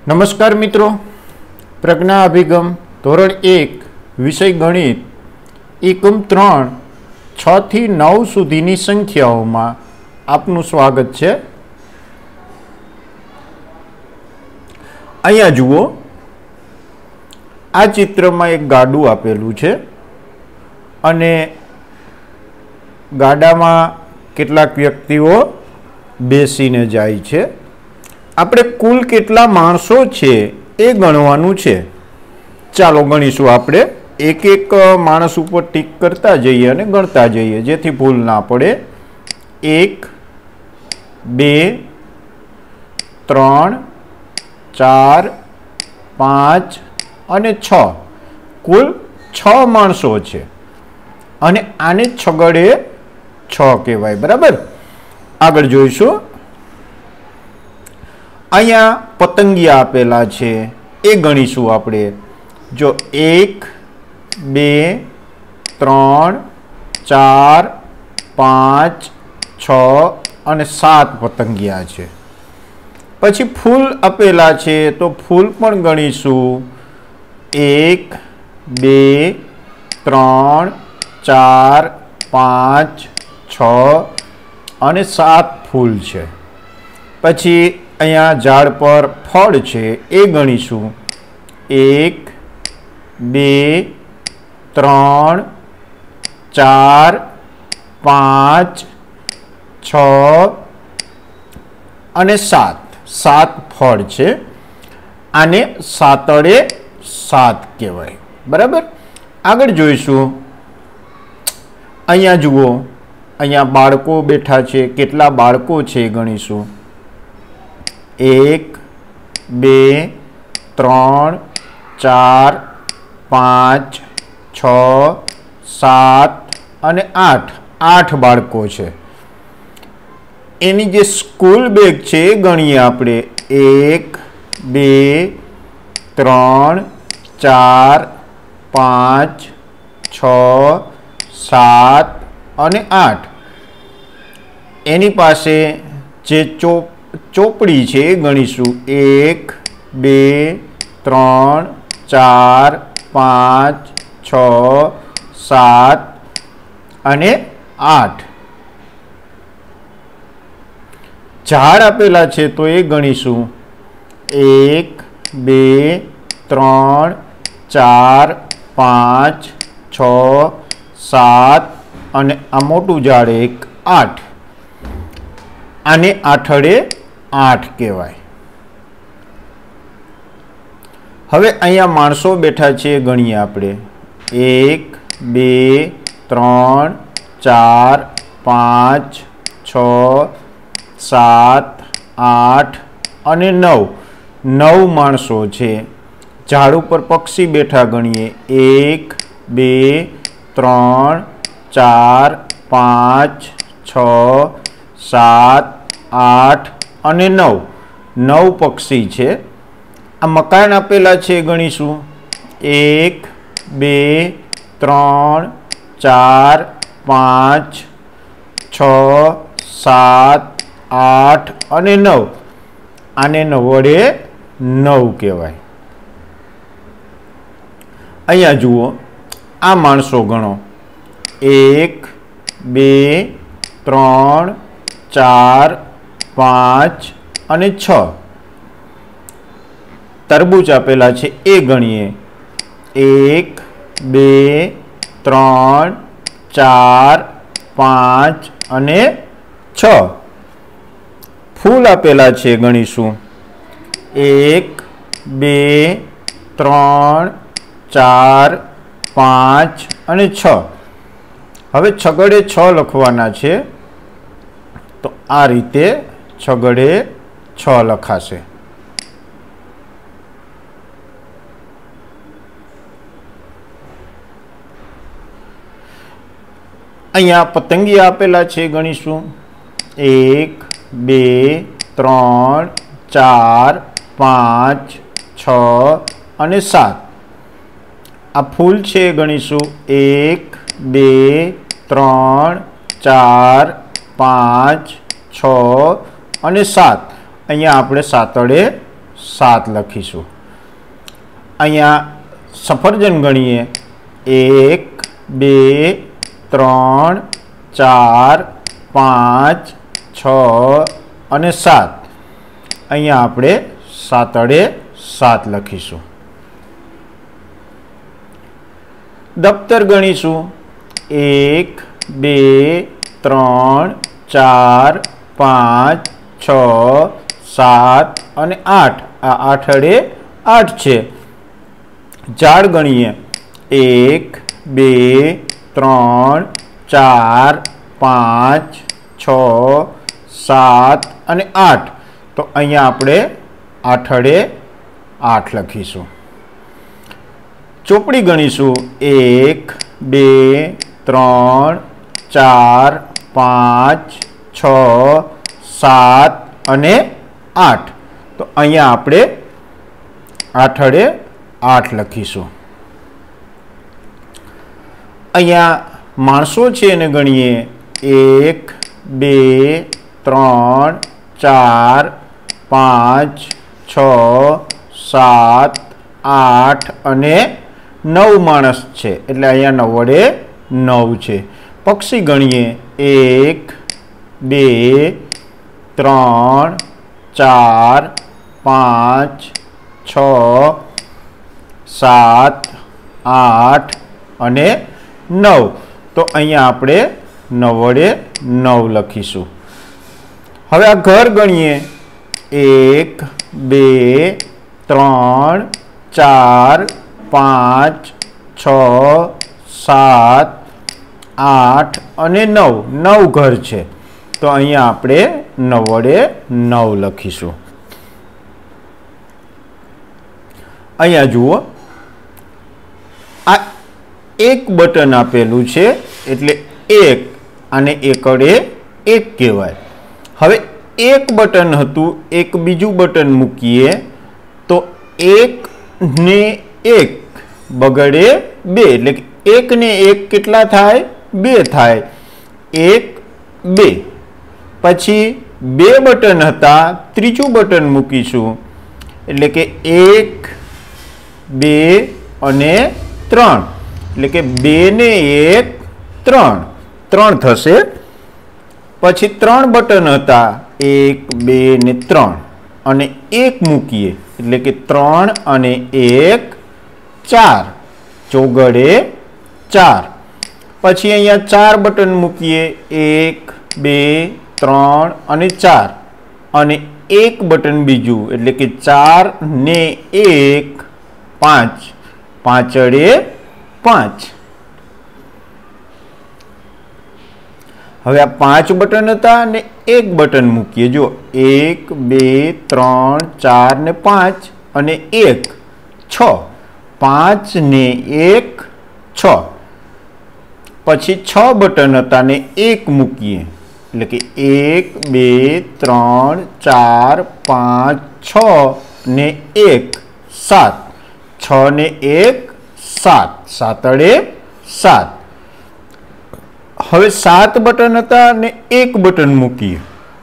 નમસ્કાર મિત્રો, પ્રજ્ઞા અભિગમ ધોરણ 1 વિષય ગણિત એકમ 3 6 થી 9 સુધીની સંખ્યાઓમાં આપનું સ્વાગત છે। અહીંયા જુઓ, આ ચિત્રમાં એક ગાડું આપેલું છે અને ગાડામાં કેટલાક વ્યક્તિઓ બેસીને જાય છે। આપણે કુલ કેટલા માણસો છે એ ગણવાનું છે। ચાલો ગણીશું। આપણે એક એક માણસ ઉપર ટીક કરતા જઈએ અને ગણતા જઈએ જેથી ભૂલ ના પડે। 1 2 3 4 5 અને 6 કુલ 6 માણસો છે અને આને છગડે 6 કહેવાય, બરાબર। આગળ જોઈશું। અહીંયા પતંગિયા આપેલા છે એ ગણીશું આપણે। જો 1 2 3 4 5 6 અને 7 પતંગિયા છે। પછી ફૂલ આપેલા છે તો ફૂલ પણ ગણીશું। 1 2 3 4 5 6 અને 7 ફૂલ છે। પછી અહીંયા ઝાડ પર ફળ છે એ ગણીશું। 1 2 3 4 5 6 અને 7 ફળ છે। આને સાતડે 7 કહેવાય, બરાબર। આગળ જોઈશું। અહીંયા જુઓ, અહીંયા બાળકો બેઠા છે। કેટલા બાળકો છે એ ગણીશું। 1 2 3 4 5 6 7 અને 8 બાળકો છે। એની જે સ્કૂલ બેગ છે એ ગણીએ આપણે। 1 2 3 4 5 6 7 અને 8। એની પાસે જે ચોપડી છે એ ગણીશું। 1 2 3 4 5 6 7 અને 8। ઝાડ આપેલા છે તો એ ગણીશું। 1 2 3 4 5 6 7 અને આ મોટું ઝાડ 1 8। આને આઠડે 8 કહેવાય। હવે અહીંયા માણસો બેઠા છે ગણીએ આપણે। 1 2 3 4 5 6 7 8 અને 9 માણસો છે। ઝાડ ઉપર પક્ષી બેઠા ગણીએ। 1 2 3 4 5 6 7 8 અને 9 પક્ષી છે। આ મકાન આપેલા છે ગણીશું। 1 2 3 4 5 6 7 8 અને 9। આને 9 વડે 9 કહેવાય। અહીંયા જુઓ, આ માણસો ગણો। 1 2 3 4 5 અને 6 તરબૂચ આપેલા છે એ ગણીએ। 1 2 3 4 5 અને 6 ફૂલ આપેલા છે ગણીશું। 1 2 3 4 5 અને 6। હવે છગડે 6 લખવાના છે તો આ રીતે છગડે 6 લખાશે। અહીંયા પતંગિયા આપેલા છે ગણીશું। 1 2 3 4 5 6 અને 7। આ ફૂલ છે ગણીશું। 1 2 3 4 5 6 અને 7। અહીંયા આપણે સાતડે 7 લખીશું. અહીંયા સફરજન ગણીએ 1 2 3 4 5 6 અને 7. અહીંયા આપણે 7 7 લખીશું. દફતર ગણીશું 1 2 3 4 5 6 7 અને 8. આ 8 8 છે. ઝાડ ગણીએ 1 2 3 4 5 6 7 અને 8. તો અહીંયા આપણે 8 8 લખીશું. ચોપડી ગણીશું 1 2 3 4 5 6 7 અને 8. તો અહીંયા આપણે 8 8 લખીશું. અહીંયા માણસો છે એને ગણીએ 1 2 3 4 5 6 7 8 અને 9 માણસ છે એટલે અહીંયા 9 9 છે. પક્ષી ગણીએ 1 2 3 4 5 6 7 8 અને 9. તો અહીંયા આપણે 9 9 લખીશું. હવે આ ઘર ગણીએ 1 2 3 4 5 6 7 8 અને 9 9 ઘર છે. તો અહીંયા આપણે 9 9 લખીશું. અહીંયા જુઓ આ એક બટન આપેલું છે એટલે એક અને એકડે એક કહેવાય. હવે એક બટન હતું, એક બીજું બટન મૂકીએ તો એક ને એક બગડે 2 એટલે કે 1 ને 1 કેટલા થાય? 2 થાય. 1 2. પછી 2 બટન હતા, ત્રીજું બટન મૂકીશું એટલે કે 1 2 અને 3 એટલે કે 2 ને 1 3 3 થશે. પછી 3 બટન હતા 1 2 ને 3 અને 1 મૂકીએ એટલે કે 3 અને 1 4 ચોગડે 4. પછી અહીંયા 4 બટન મૂકીએ 1 2 3 અને 4 અને 1 બટન બીજું એટલે કે 4 ને 1 5 5 5. હવે આ 5 બટન હતા અને 1 બટન મૂકીએ. જો 1 2 3 4 ને 5 અને 1 6 5 ને 1 6. પછી 6 બટન હતા ને 1 મૂકીએ એટલે કે 1 2 3 4 5 6 ને 1 7 6 ને 1 7 7 7. હવે 7 બટન હતા અને 1 બટન મૂકીએ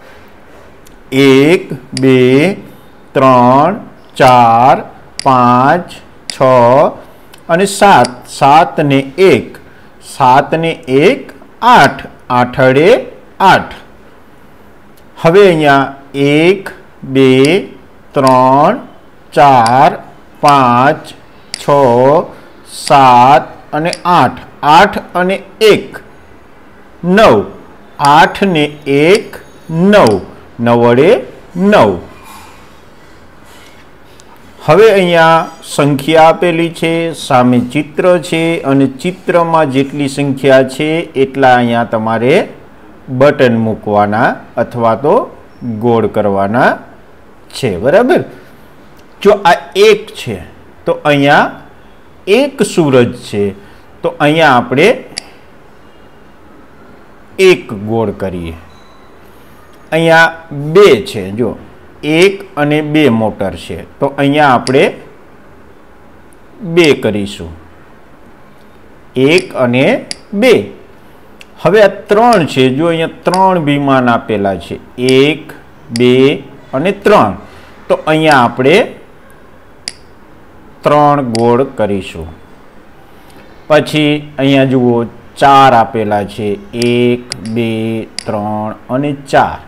1 2 3 4 5 6 અને 7 7 ને 1 7 ને 1 8 8 8. હવે અહીંયા 1 2 3 4 5 6 7 અને 8 8 અને 1 9 8 ને 1 9 9 9. હવે અહીંયા સંખ્યા આપેલી છે, સામે ચિત્ર છે અને ચિત્રમાં જેટલી સંખ્યા છે એટલા અહીંયા તમારે બટન મૂકવાના અથવા તો ગોળ કરવાના છે. બરાબર. જો આ 1 છે તો અહીંયા 1 સૂરજ છે તો અહીંયા આપણે 1 ગોળ કરીએ. અહીંયા 2 છે, જો 1 અને 2 મોટર છે તો અહીંયા આપણે 2 કરીશું. 1 અને 2. હવે આ 3 છે, જો અહીંયા 3 વિમાન આપેલા છે 1 2 અને 3 તો અહીંયા આપણે 3 ગોળ કરીશું। પછી અહીંયા જુઓ 4 આપેલા છે, 1 2 3 અને 4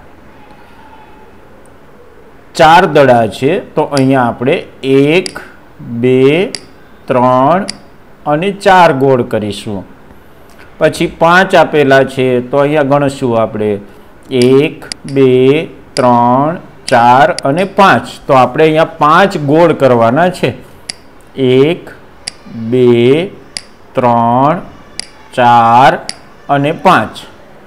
4 દડા છે, તો અહીંયા આપણે 1 2 3 અને 4 ગોળ કરીશું। પછી 5 આપેલા છે, તો અહીંયા ગણશું આપણે 1 2 3 4 અને 5, તો આપણે અહીંયા 5 ગોળ કરવાના છે। 1 2 3 4 અને 5।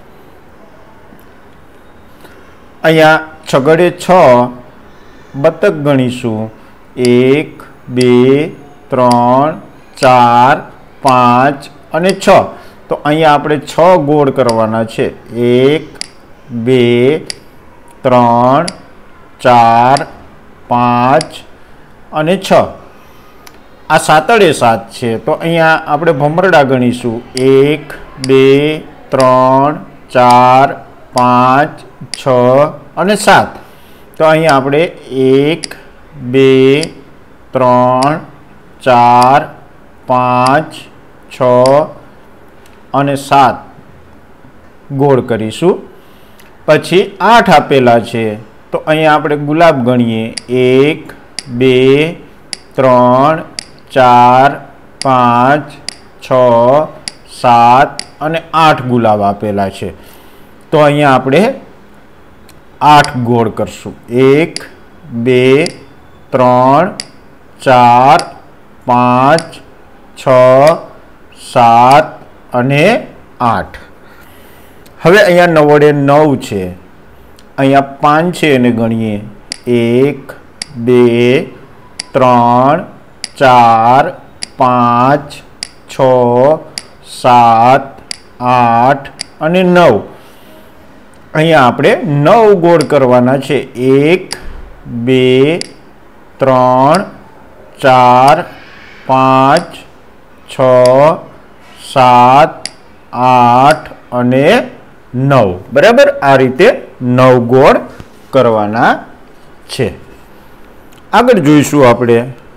અહીંયા છગડે 6 બતક ગણીશું, 1 2 3 4 5 અને 6, તો અહીંયા આપણે 6 ગોળ કરવાના છે। 1 2 3 4 5 અને 6। આ સાતડે 7 છે, તો અહીંયા આપણે ભમરડા ગણીશું, 1 2 3 4 5 6 અને 7, તો અહીંયા આપણે 1 2 3 4 5 6 અને 7 ગોળ કરીશું। પછી 8 આપેલા છે, તો અહીંયા આપણે ગુલાબ ગણીએ, 1 2 3 4 5 6 7 અને 8 ગુલાબ આપેલા છે, તો અહીંયા આપણે 8 ગોળ કરશું। 1 2 3 4 5 6 7 અને 8। હવે અહીંયા 9 વડે 9 છે, અહીંયા 5 છે એને ગણીએ, 1 2 3 4 5 6 7 8 અને 9, અહીંયા આપણે 9 ગોળ કરવાના છે। 1 2 3 4 5 6 7 8 અને 9, બરાબર। આ રીતે 9 ગોળ કરવાના છે। આગળ જોઈશું આપણે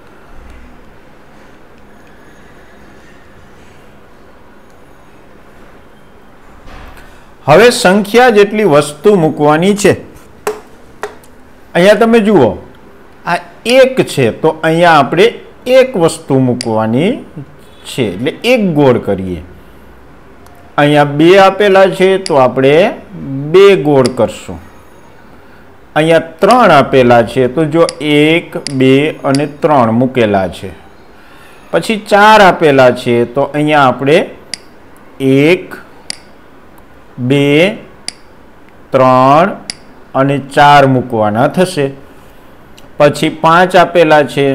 હવે સંખ્યા જેટલી વસ્તુ મૂકવાની છે। અહીંયા તમે જુઓ, આ 1 છે, તો અહીંયા આપણે 1 વસ્તુ મૂકવાની છે, એટલે 1 ગોળ કરીએ। અહીંયા 2 આપેલા છે, તો આપણે 2 ગોળ કરશું। અહીંયા 3 આપેલા છે, તો જો 1 2 અને 3 મૂકેલા છે। પછી 4 આપેલા છે, તો અહીંયા આપણે 1 2 3 અને 4 મૂકવાના થશે। પછી 5 આપેલા છે,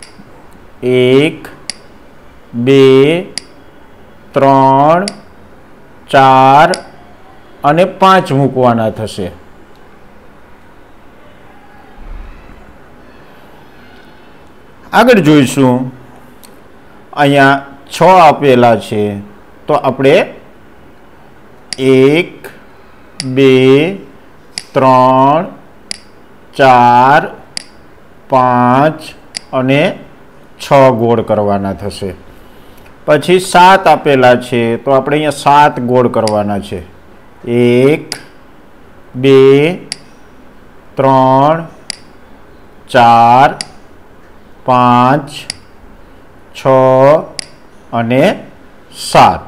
1 2 3 4 અને 5 મૂકવાના થશે। આગળ જોઈશું, અહીંયા 6 આપેલા છે, તો આપણે 1 2 3 4 5 અને 6 ગોળ કરવાના થશે। પછી 7 આપેલા છે, તો આપણે અહીંયા 7 ગોળ કરવાના છે। 1 2 3 4 5 6 અને 7।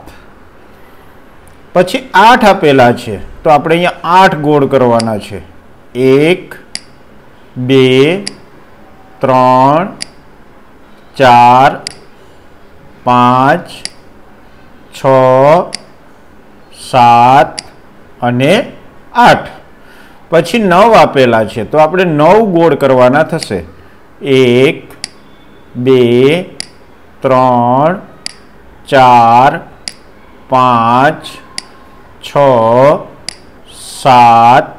પછી 8 આપેલા છે, તો આપણે અહીંયા 8 ગોળ કરવાના છે। 1 2 3 4 5 6 7 અને 8। પછી 9 આપેલા છે, તો આપણે 9 ગોળ કરવાના થશે। 1 2 3 4 5 6 7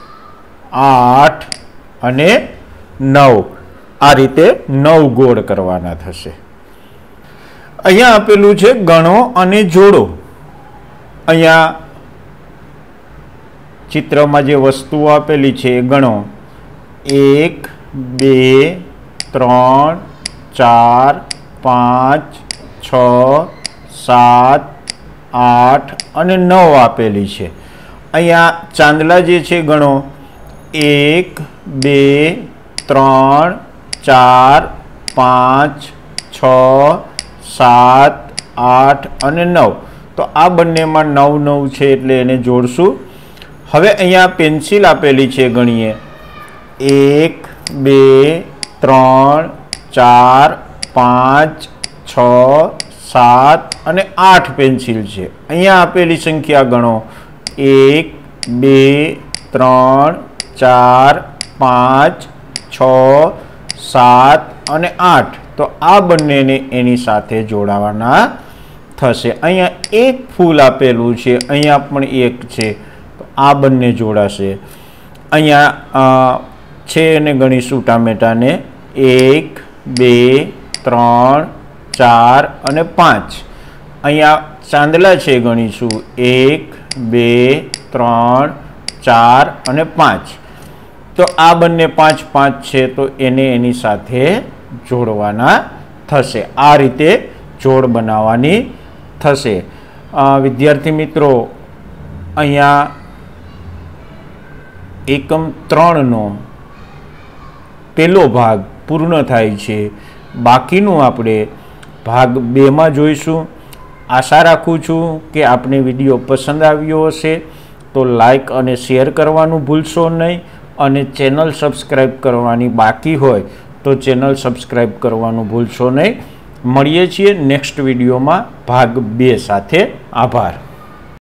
8 અને 9, આ રીતે 9 ગોળ કરવાના થશે। અહીંયા આપેલું છે ગણો અને જોડો। અહીંયા ચિત્રમાં જે વસ્તુઓ આપેલી છે એ ગણો। 1 2 3 4 5 6 7 8 અને 9 આપેલી છે। અહીંયા ચાંદલા જે છે ગણો 1 2 3 4 5 6 7 8 અને 9 તો આ બંનેમાં 9 9 છે એટલે એને જોડશું। હવે અહીંયા પેન્સિલ આપેલી છે ગણીએ 1 2 3 4 5 6 7 અને 8 પેન્સિલ છે। અહીંયા આપેલી સંખ્યા ગણો 1 2 3 4 5 6 7 અને 8 તો આ બંનેને એની સાથે જોડાવાના થશે। અહીંયા એક ફૂલ આપેલું છે, અહીંયા પણ એક છે તો આ બંને જોડાશે। અહીંયા છે એને ગણીશું ટામેટાને 1 2 3 4 અને 5। અહીંયા ચાંદલા છે ગણીશું 1 2 3 4 અને 5 તો આ બંને 5 5 છે તો એને એની સાથે જોડવાના થશે। આ રીતે જોડ બનાવવાની થશે। વિદ્યાર્થી મિત્રો અહીંયા એકમ 3 નો પહેલો ભાગ પૂર્ણ થાય છે। બાકીનું આપણે ભાગ 2 માં જોઈશું। આશા રાખું છું કે આપને વિડીયો પસંદ આવ્યો હશે તો લાઈક અને શેર કરવાનું ભૂલશો નહીં અને ચેનલ સબસ્ક્રાઈબ કરવાની બાકી હોય તો ચેનલ સબસ્ક્રાઈબ કરવાનું ભૂલશો નહીં। મળીએ છીએ નેક્સ્ટ વિડીયોમાં ભાગ 2 સાથે। આભાર।